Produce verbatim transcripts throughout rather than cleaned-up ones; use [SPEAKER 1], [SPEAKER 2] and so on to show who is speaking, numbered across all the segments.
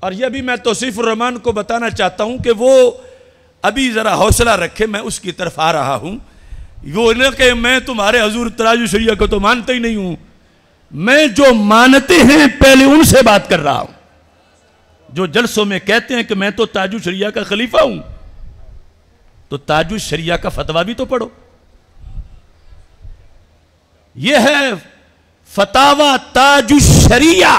[SPEAKER 1] اور یہ بھی میں توصیف الرحمان کو بتانا چاہتا ہوں کہ وہ ابھی ذرا حوصلہ رکھے، میں اس کی طرف آ رہا ہوں. وہ نہ کہ میں تمہارے حضور تاج الشریعہ کو تو مانتا ہی نہیں ہوں، میں جو مانتے ہیں پہلے ان سے بات کر رہا ہوں. جو جلسوں میں کہتے ہیں کہ میں تو تاج الشریعہ کا خلیفہ ہوں، تو تاج الشریعہ کا فتویٰ بھی تو پڑھو. یہ ہے فتاوی تاج الشریعہ،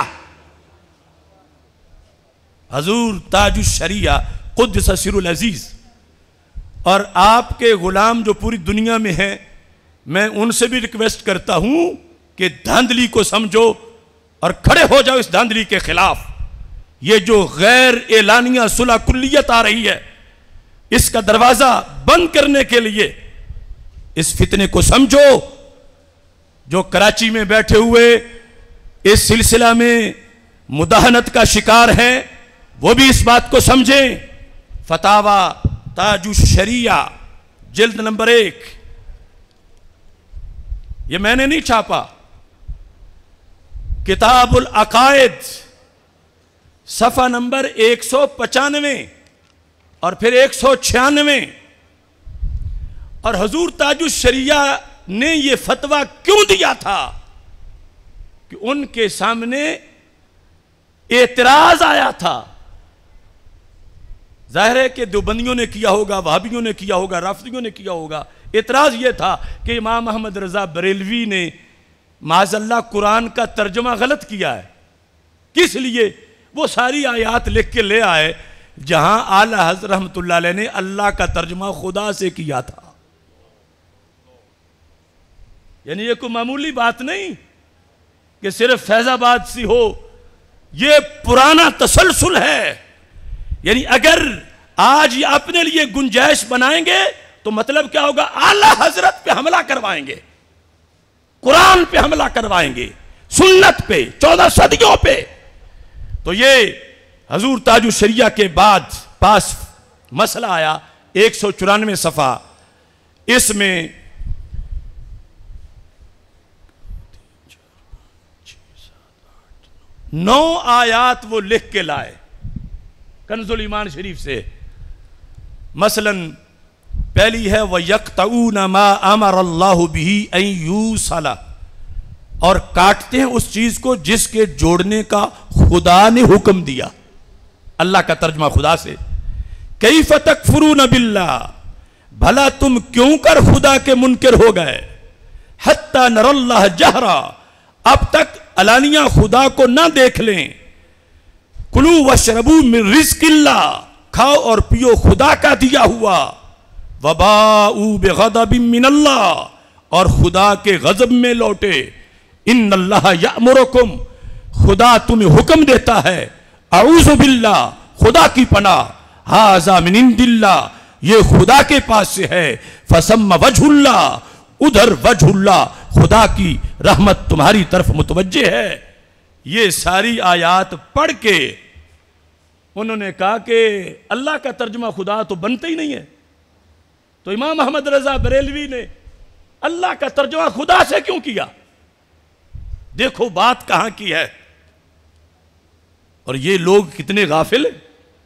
[SPEAKER 1] حضور تاج الشریعہ قدس سر العزیز. اور آپ کے غلام جو پوری دنیا میں ہیں، میں ان سے بھی ریکویسٹ کرتا ہوں کہ دھاندلی کو سمجھو اور کھڑے ہو جاؤ اس دھاندلی کے خلاف. یہ جو غیر اعلانیہ صلح کلیت آ رہی ہے، اس کا دروازہ بند کرنے کے لیے اس فتنے کو سمجھو. جو کراچی میں بیٹھے ہوئے اس سلسلہ میں مداہنت کا شکار ہیں، وہ بھی اس بات کو سمجھیں. فتاوی تاج الشریعہ جلد نمبر ایک، یہ میں نے نہیں چھاپا، کتاب العقائد صفحہ نمبر ایک سو پچانوے اور پھر ایک سو چھیانوے. اور حضور تاج الشریعہ نے یہ فتویٰ کیوں دیا تھا کہ ان کے سامنے اعتراض آیا تھا. ظاہر ہے کہ دیوبندیوں نے کیا ہوگا، وہابیوں نے کیا ہوگا، رافضیوں نے کیا ہوگا. اعتراض یہ تھا کہ امام احمد رضا بریلوی نے معاذ اللہ قرآن کا ترجمہ غلط کیا ہے. کس لیے؟ وہ ساری آیات لکھ کے لے آئے جہاں اعلیٰ حضرت رحمت اللہ علیہ نے اللہ کا ترجمہ خدا سے کیا تھا. یعنی یہ کوئی معمولی بات نہیں کہ صرف فیض آباد سی ہو، یہ پرانا تسلسل ہے. یعنی اگر آج یہ اپنے لیے گنجائش بنائیں گے تو مطلب کیا ہوگا؟ اعلیٰ حضرت پہ حملہ کروائیں گے، قرآن پہ حملہ کروائیں گے، سنت پہ، چودہ صدیوں پہ. تو یہ حضور تاج الشریعہ کے بعد پاس مسئلہ آیا ایک سو چورانوے صفحہ. اس میں نو آیات وہ لکھ کے لائے کنز الایمان شریف سے. مثلا پہلی ہے وَيَقْتَعُونَ مَا أَمَرَ اللَّهُ بِهِ أَن يُوصَلَ، اور کاٹتے ہیں اس چیز کو جس کے جوڑنے کا خدا نے حکم دیا. اللہ کا ترجمہ خدا سے. كَيْفَ تَكْفُرُونَ بِاللَّهِ، بھلا تم کیوں کر خدا کے منکر ہو گئے. حَتَّى نَرَ اللَّهَ جَهْرًا، اب تک علانیہ خدا کو نہ دیکھ لیں. کلو واشربوا من رزق اللہ، کھاؤ اور پیو خدا کا دیا ہوا. وباؤوا بغضب من اللہ، اور خدا کے غضب میں لوٹے. ان اللہ یأمرکم، خدا تمہیں حکم دیتا ہے. اعوذ باللہ، خدا کی پناہ. ھذا من عند اللہ، یہ خدا کے پاس سے ہے. فثم وجہ اللہ، ادھر وجہ اللہ، خدا کی رحمت تمہاری طرف متوجہ ہے. یہ ساری آیات پڑھ کے انہوں نے کہا کہ اللہ کا ترجمہ خدا تو بنتا ہی نہیں ہے. تو امام احمد رضا بریلوی نے اللہ کا ترجمہ خدا سے کیوں کیا؟ دیکھو بات کہاں کی ہے. اور یہ لوگ کتنے غافل ہیں.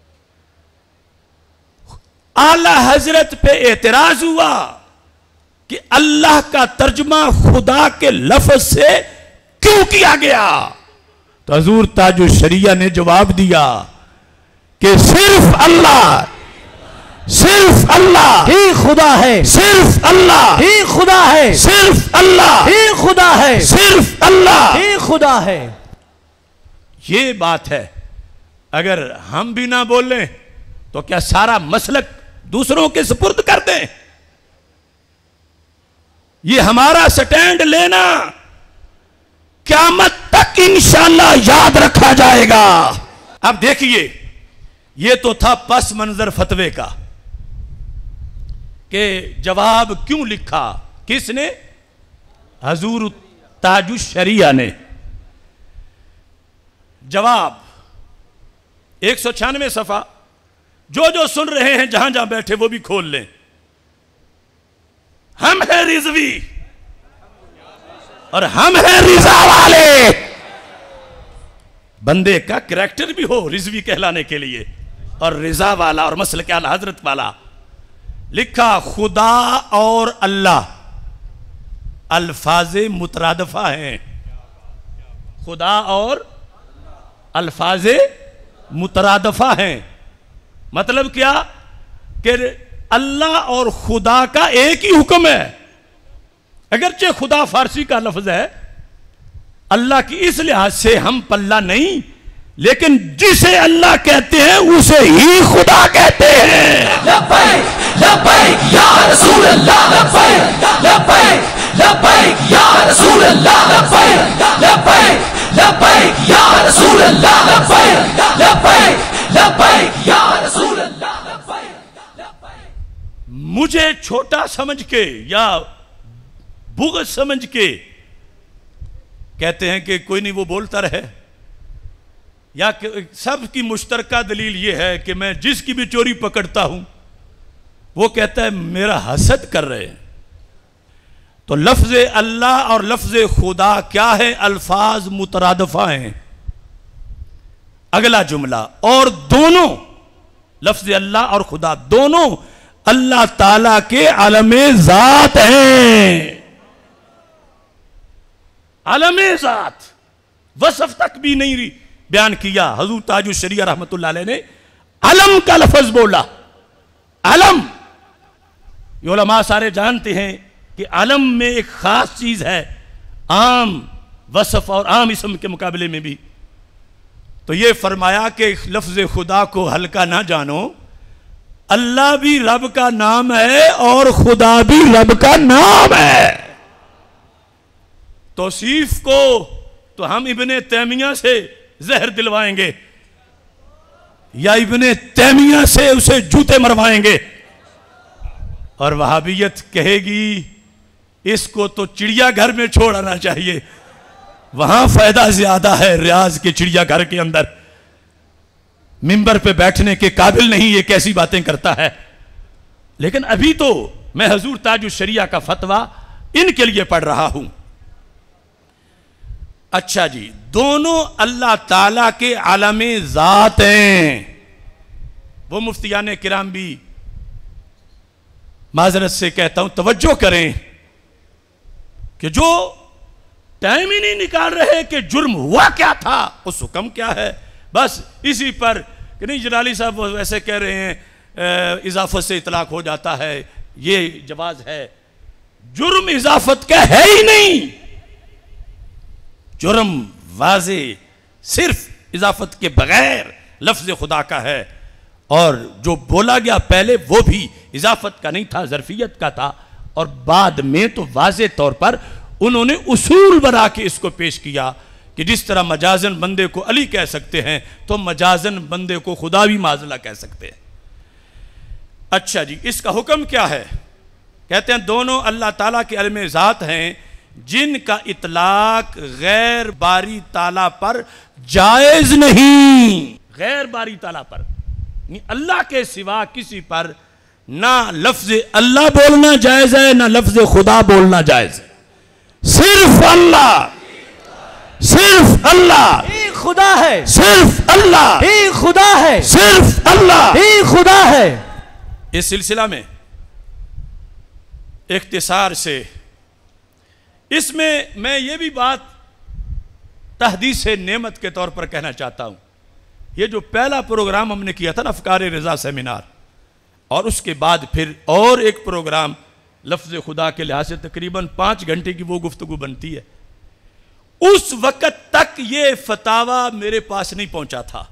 [SPEAKER 1] اعلیٰ حضرت پہ اعتراض ہوا کہ اللہ کا ترجمہ خدا کے لفظ سے کیوں کیا گیا. تو حضور تاج الشریعہ نے جواب دیا کہ صرف اللہ، صرف اللہ
[SPEAKER 2] ہی خدا ہے،
[SPEAKER 1] صرف اللہ
[SPEAKER 2] ہی خدا ہے،
[SPEAKER 1] صرف اللہ
[SPEAKER 2] ہی خدا ہے،
[SPEAKER 1] صرف اللہ
[SPEAKER 2] ہی خدا ہے.
[SPEAKER 1] یہ بات ہے. اگر ہم بھی نہ بولیں تو کیا سارا مسلک دوسروں کے سپرد کر دیں؟ یہ ہمارا سٹینڈ لینا قیامت تک انشاءاللہ یاد رکھا جائے گا. اب دیکھیے، یہ تو تھا پس منظر فتوے کا کہ جواب کیوں لکھا کس نے؟ حضور تاج الشریعہ نے. جواب ایک سو چھیانوے صفحہ، جو جو سن رہے ہیں جہاں جہاں بیٹھے وہ بھی کھول لیں. ہم ہیں رضوی اور ہم ہیں رضا والے. بندے کا کریکٹر بھی ہو رضوی کہلانے کے لیے، اور رضا والا اور مسلک اعلی حضرت والا. لکھا خدا اور اللہ الفاظ مترادفہ ہیں. خدا اور الفاظ مترادفہ ہیں. مطلب کیا کہ اللہ اور خدا کا ایک ہی حکم ہے. اگرچہ خدا فارسی کا لفظ ہے، اللہ کی اس لحاظ سے ہم پلہ نہیں، لیکن جسے اللہ کہتے ہیں اسے ہی خدا کہتے ہیں.
[SPEAKER 2] لبیک لبیک یا رسول اللہ، لبیک لبیک لبیک یا رسول اللہ، لبیک لبیک لبیک یا رسول اللہ، لبیک لبیک لبیک یا رسول اللہ، لبیک لبیک.
[SPEAKER 1] مجھے چھوٹا سمجھ کے یا بغض سمجھ کے کہتے ہیں کہ کوئی نہیں وہ بولتا رہے، یا کہ سب کی مشترکہ دلیل یہ ہے کہ میں جس کی بھی چوری پکڑتا ہوں وہ کہتا ہے میرا حسد کر رہے ہیں. تو لفظ اللہ اور لفظ خدا کیا ہے؟ الفاظ مترادفہ ہیں. اگلا جملہ، اور دونوں لفظ اللہ اور خدا دونوں اللہ تعالیٰ کے عالم ذات ہیں. عالم ذات وصف تک بھی نہیں بیان کیا. حضور تاج الشریعہ رحمت اللہ علیہ نے علم کا لفظ بولا. علم یہ علماء سارے جانتے ہیں کہ علم میں ایک خاص چیز ہے، عام وصف اور عام اسم کے مقابلے میں بھی. تو یہ فرمایا کہ لفظ خدا کو ہلکا نہ جانو، اللہ بھی رب کا نام ہے اور خدا بھی رب کا نام ہے. توصیف کو تو ہم ابن تیمیہ سے زہر دلوائیں گے یا ابن تیمیہ سے اسے جوتے مروائیں گے، اور وہابیت کہے گی اس کو تو چڑیا گھر میں چھوڑ آنا چاہیے، وہاں فائدہ زیادہ ہے. ریاض کے چڑیا گھر کے اندر منبر پہ بیٹھنے کے قابل نہیں، یہ کیسی باتیں کرتا ہے. لیکن ابھی تو میں حضور تاج الشریعہ کا فتویٰ ان کے لیے پڑھ رہا ہوں. اچھا جی، دونوں اللہ تعالیٰ کے عالم ذات ہیں. وہ مفتیان کرام بھی معذرت سے کہتا ہوں توجہ کریں کہ جو ٹائم ہی نہیں نکال رہے کہ جرم ہوا کیا تھا، اس حکم کیا ہے، بس اسی پر کہ نہیں جلالی صاحب وہ ویسے کہہ رہے ہیں اضافت سے اطلاق ہو جاتا ہے، یہ جواز ہے. جرم اضافت کا ہے ہی نہیں، جرم واضح صرف اضافت کے بغیر لفظ خدا کا ہے. اور جو بولا گیا پہلے وہ بھی اضافت کا نہیں تھا، ظرفیت کا تھا، اور بعد میں تو واضح طور پر انہوں نے اصول بنا کے اس کو پیش کیا کہ جس طرح مجازن بندے کو علی کہہ سکتے ہیں تو مجازن بندے کو خدا بھی معاذ اللہ کہہ سکتے ہیں. اچھا جی، اس کا حکم کیا ہے؟ کہتے ہیں دونوں اللہ تعالیٰ کے علم ذات ہیں جن کا اطلاق غیر باری تعالیٰ پر جائز نہیں. غیر باری تعالیٰ پر اللہ کے سوا کسی پر نہ لفظ اللہ بولنا جائز ہے نہ لفظ خدا بولنا جائز ہے. صرف اللہ، صرف اللہ
[SPEAKER 2] ہی خدا ہے،
[SPEAKER 1] صرف اللہ
[SPEAKER 2] ہی خدا ہے،
[SPEAKER 1] صرف اللہ
[SPEAKER 2] ہی خدا ہے.
[SPEAKER 1] اس سلسلہ میں اختصار سے اس میں میں یہ بھی بات تحدیث نعمت کے طور پر کہنا چاہتا ہوں. یہ جو پہلا پروگرام ہم نے کیا تھا نا افکار رضا سیمینار، اور اس کے بعد پھر اور ایک پروگرام لفظ خدا کے لحاظ سے تقریباً پانچ گھنٹے کی وہ گفتگو بنتی ہے، اس وقت تک یہ فتاویٰ میرے پاس نہیں پہنچا تھا.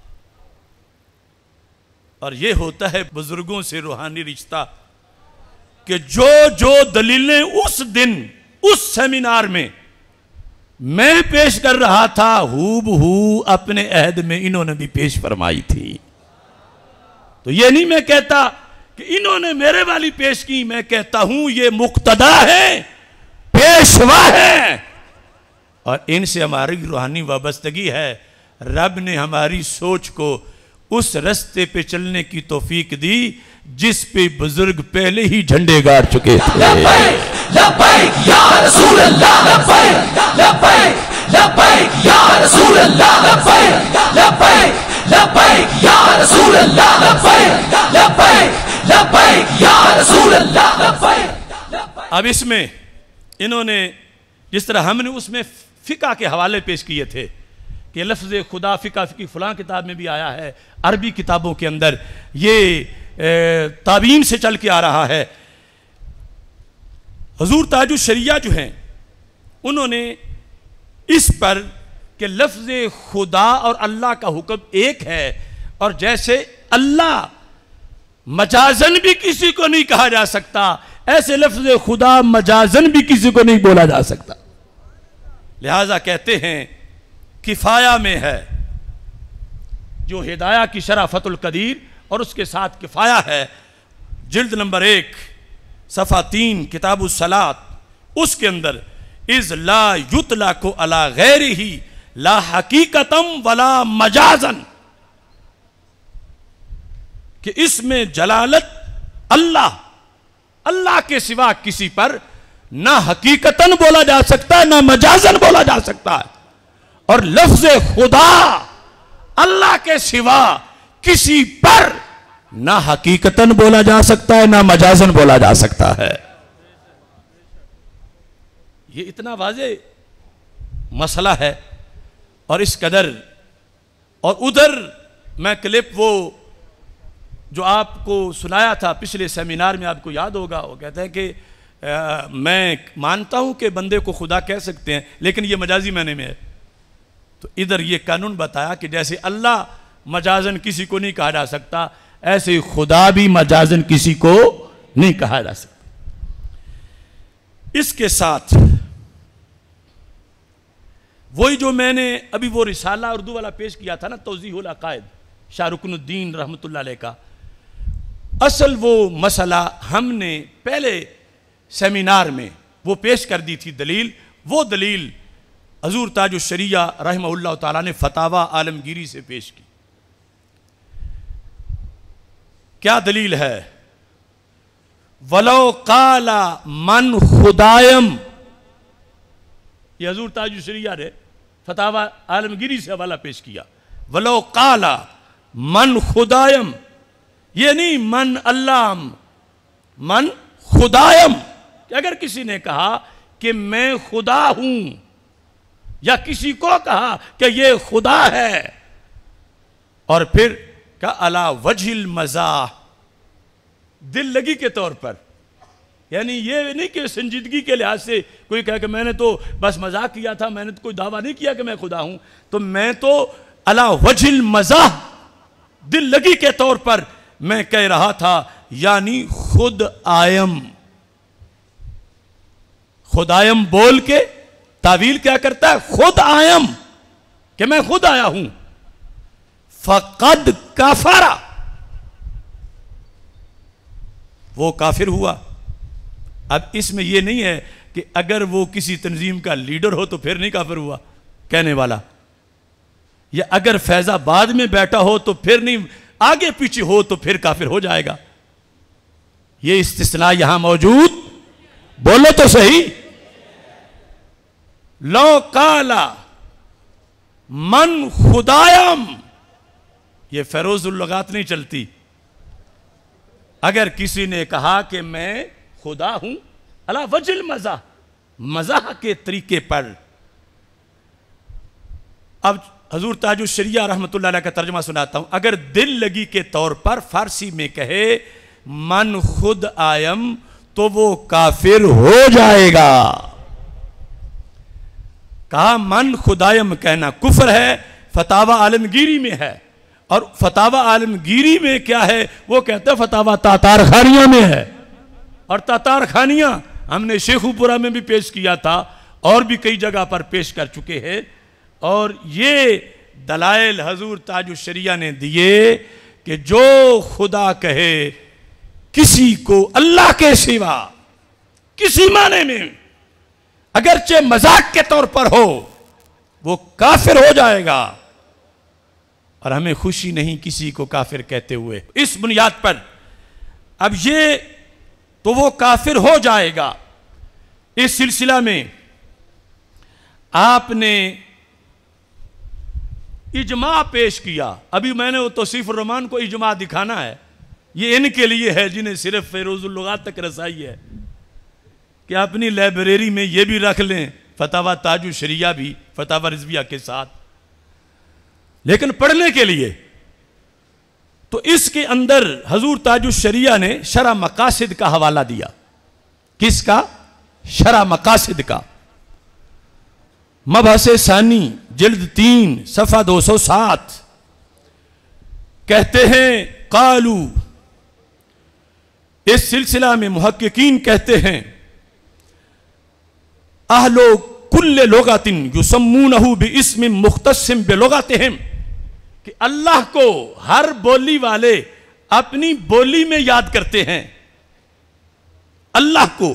[SPEAKER 1] اور یہ ہوتا ہے بزرگوں سے روحانی رشتہ کہ جو جو دلیلیں اس دن اس سیمینار میں میں پیش کر رہا تھا ہو بہو اپنے عہد میں انہوں نے بھی پیش فرمائی تھی. تو یہ نہیں میں کہتا کہ انہوں نے میرے والی پیش کی، میں کہتا ہوں یہ مقتدا ہے، پیشوا ہے، اور ان سے ہماری روحانی وابستگی ہے. رب نے ہماری سوچ کو اس رستے پہ چلنے کی توفیق دی جس پہ بزرگ پہلے ہی جھنڈے گاڑ چکے تھے.
[SPEAKER 2] لبیک لبیک یا رسول اللہ، لبیک لبیک لبیک یا رسول اللہ لبیک لبیک لبیک یا رسول اللہ لبیک لبیک لبیک یا رسول اللہ لبیک.
[SPEAKER 1] اب اس میں انہوں نے جس طرح ہم نے اس میں فقہ کے حوالے پیش کیے تھے کہ لفظ خدا فقہ فقہ فلاں کتاب میں بھی آیا ہے، عربی کتابوں کے اندر یہ تابعین سے چل کے آ رہا ہے. حضور تاج الشریعہ جو ہیں انہوں نے اس پر کہ لفظ خدا اور اللہ کا حکم ایک ہے، اور جیسے اللہ مجازن بھی کسی کو نہیں کہا جا سکتا ایسے لفظ خدا مجازن بھی کسی کو نہیں بولا جا سکتا، لہذا کہتے ہیں کفایہ میں ہے جو ہدایہ کی شرح فتح القدیر اور اس کے ساتھ کفایہ ہے جلد نمبر ایک صفحہ تین کتاب الصلاۃ، اس کے اندر اذ لا یطلق علی غیرہ لا حقیقتم ولا مجازن، کہ اس میں جلالت اللہ اللہ کے سوا کسی پر نہ حقیقتاً بولا جا سکتا ہے نہ مجازن بولا جا سکتا ہے، اور لفظ خدا اللہ کے سوا کسی پر نہ حقیقتاً بولا جا سکتا ہے نہ مجازن بولا جا سکتا ہے. یہ اتنا واضح مسئلہ ہے، اور اس قدر. اور ادھر میں کلپ وہ جو آپ کو سنایا تھا پچھلے سیمینار میں، آپ کو یاد ہوگا، وہ کہتے ہیں کہ میں مانتا ہوں کہ بندے کو خدا کہہ سکتے ہیں لیکن یہ مجازی معنی میں ہے. تو ادھر یہ قانون بتایا کہ جیسے اللہ مجازن کسی کو نہیں کہا جا سکتا ایسے خدا بھی مجازن کسی کو نہیں کہا جا سکتا. اس کے ساتھ وہی جو میں نے ابھی وہ رسالہ اردو والا پیش کیا تھا نا، توضیح العقائد شاہ رکن الدین رحمۃ اللہ علیہ کا، اصل وہ مسئلہ ہم نے پہلے سیمینار میں وہ پیش کر دی تھی دلیل. وہ دلیل حضور تاج الشریعہ رحمہ اللہ تعالیٰ نے فتاوی عالمگیری سے پیش کی. کیا دلیل ہے؟ وَلَوْ قَالَ مَنْ خُدَائِم، یہ حضور تاج الشریعہ نے فتاوی عالمگیری سے حوالہ پیش کیا. وَلَوْ قَالَ مَنْ خُدَائِم، یہ نہیں من اللہ، من خدائم، کہ اگر کسی نے کہا کہ میں خدا ہوں یا کسی کو کہا کہ یہ خدا ہے اور پھر کہ علی وجہ المزاح، دل لگی کے طور پر، یعنی یہ نہیں کہ سنجیدگی کے لحاظ سے کوئی کہے کہ میں نے تو بس مذاق کیا تھا، میں نے تو کوئی دعویٰ نہیں کیا کہ میں خدا ہوں، تو میں تو علی وجہ المزاح دل لگی کے طور پر میں کہہ رہا تھا، یعنی خود آئم. خود آئم بول کے تعویل کیا کرتا ہے؟ خود آئم، کہ میں خود آیا ہوں. فقد کفر، وہ کافر ہوا. اب اس میں یہ نہیں ہے کہ اگر وہ کسی تنظیم کا لیڈر ہو تو پھر نہیں کافر ہوا کہنے والا، یا اگر فیض آباد میں بیٹھا ہو تو پھر نہیں، آگے پیچھے ہو تو پھر کافر ہو جائے گا. یہ استثناء یہاں موجود، بولو تو صحیح. لو قال من خدایم، یہ فیروز اللغات نہیں چلتی. اگر کسی نے کہا کہ میں خدا ہوں علی وجہ المزاح، مزاح کے طریقے پر. اب حضور تاج الشریعہ رحمۃ اللہ علیہ کا ترجمہ سناتا ہوں. اگر دل لگی کے طور پر فارسی میں کہے من خود آئم تو وہ کافر ہو جائے گا. کہا من خدایم کہنا کفر ہے، فتاوی عالمگیری میں ہے. اور فتاوی عالمگیری میں کیا ہے؟ وہ کہتا ہے فتاوی تاتار خانیہ میں ہے. اور تاتار خانیہ ہم نے شیخو پورہ میں بھی پیش کیا تھا اور بھی کئی جگہ پر پیش کر چکے ہیں. اور یہ دلائل حضور تاج الشریعہ نے دیے کہ جو خدا کہے کسی کو اللہ کے سوا کسی معنی میں، اگرچہ مذاق کے طور پر ہو، وہ کافر ہو جائے گا. اور ہمیں خوشی نہیں کسی کو کافر کہتے ہوئے. اس بنیاد پر اب یہ تو وہ کافر ہو جائے گا. اس سلسلہ میں آپ نے اجماع پیش کیا. ابھی میں نے وہ توصیف الرحمان کو اجماع دکھانا ہے. یہ ان کے لیے ہے جنہیں صرف فیروز اللغات تک رسائی ہے کہ اپنی لائبریری میں یہ بھی رکھ لیں فتاوی تاج الشریعہ بھی فتاوی رضویہ کے ساتھ. لیکن پڑھنے کے لیے تو اس کے اندر حضور تاج الشریعہ نے شرح مقاصد کا حوالہ دیا. کس کا؟ شرح مقاصد کا. مبحث ثانی جلد تین صفحہ دو سو سات کہتے ہیں قالو، اس سلسلہ میں محققین کہتے ہیں اہل کل لغت یسمونہ باسم مختص بلغتہم، کہ اللہ کو ہر بولی والے اپنی بولی میں یاد کرتے ہیں. اللہ کو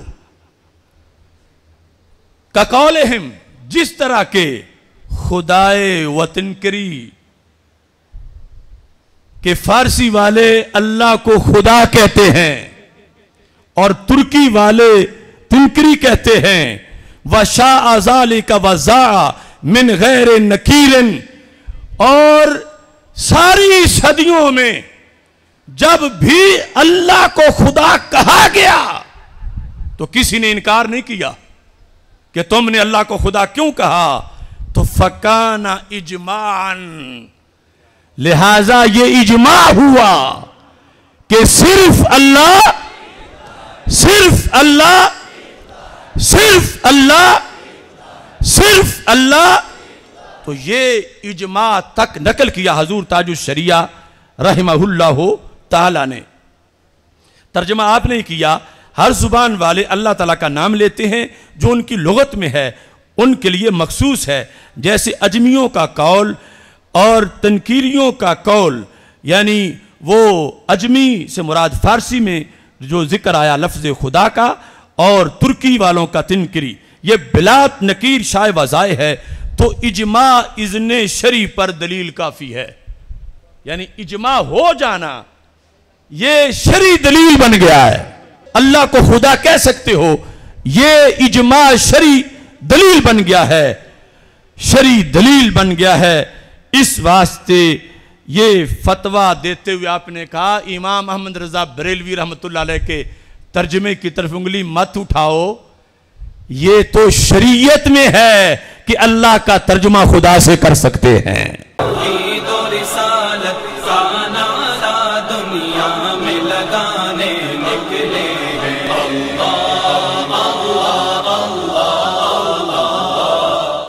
[SPEAKER 1] کقولہم، جس طرح کے خدائے وطنکری کہ فارسی والے اللہ کو خدا کہتے ہیں اور ترکی والے تنکری کہتے ہیں. وَشَاءَ ذَلِكَ وَزَاعَ مِنْ غَيْرِ نَكِيرٍ، اور ساری صدیوں میں جب بھی اللہ کو خدا کہا گیا تو کسی نے انکار نہیں کیا کہ تم نے اللہ کو خدا کیوں کہا. تو فَكَانَ اِجْمَاعًا، لہذا یہ اجماع ہوا کہ صرف اللہ صرف اللہ صرف اللہ صرف اللہ. تو یہ اجماع تک نقل کیا حضور تاج الشریعہ رحمہ اللہ تعالی نے. ترجمہ آپ نے کیا ہر زبان والے اللہ تعالیٰ کا نام لیتے ہیں جو ان کی لغت میں ہے، ان کے لیے مخصوص ہے. جیسے اجمیوں کا قول اور تنکیریوں کا قول، یعنی وہ اجمی سے مراد فارسی میں جو ذکر آیا لفظ خدا کا، اور ترکی والوں کا تنکری، یہ بلات نکیر شائع وضائع ہے. تو اجماع اذن شرع پر دلیل کافی ہے. یعنی اجماع ہو جانا یہ شرعی دلیل بن گیا ہے. اللہ کو خدا کہہ سکتے ہو، یہ اجماع شرعی دلیل بن گیا ہے، شرعی دلیل بن گیا ہے. اس واسطے یہ فتویٰ دیتے ہوئے آپ نے کہا امام احمد رضا بریلوی رحمۃ اللہ علیہ کے ترجمے کی طرف انگلی مت اٹھاؤ. یہ تو شریعت میں ہے کہ اللہ کا ترجمہ خدا سے کر سکتے ہیں.